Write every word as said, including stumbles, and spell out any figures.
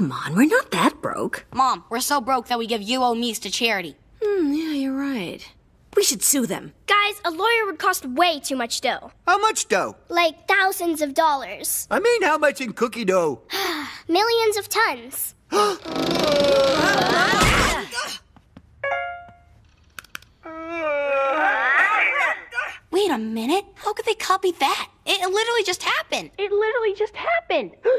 Come on, we're not that broke. Mom, we're so broke that we give U O Mies to charity. Hmm, yeah, you're right. We should sue them. Guys, a lawyer would cost way too much dough. How much dough? Like thousands of dollars. I mean, how much in cookie dough? Millions of tons. Wait a minute. How could they copy that? It literally just happened. It literally just happened.